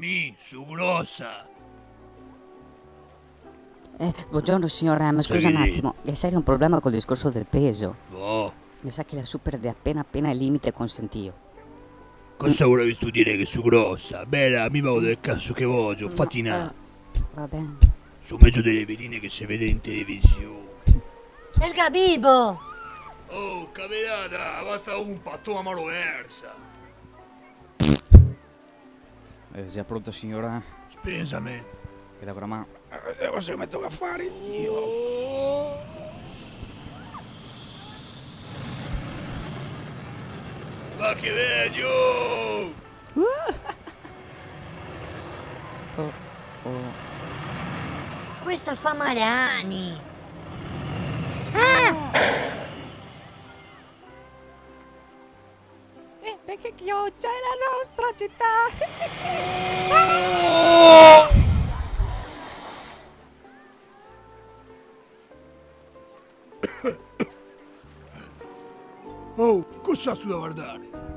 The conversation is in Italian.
Su grossa. Buongiorno signora, ma scusa un attimo, le serio un problema col discorso del peso? Boh. Mi sa che la supera di appena il limite consentito. Cosa volevi tu dire che su grossa? Bella, mi vado del cazzo che voglio, fatina. Va bene. Su meglio delle veline che si vede in televisione. El Gabibo! Oh, camerata, fatta un patto a mano versa. Sia pronta signora? Spensami. Che lavora ma... Cosa mi metto a fare io? Ma che vedo! Questa fa Mariani! Perché Chioggia è la nostra città! Oh, cosa sto da guardare?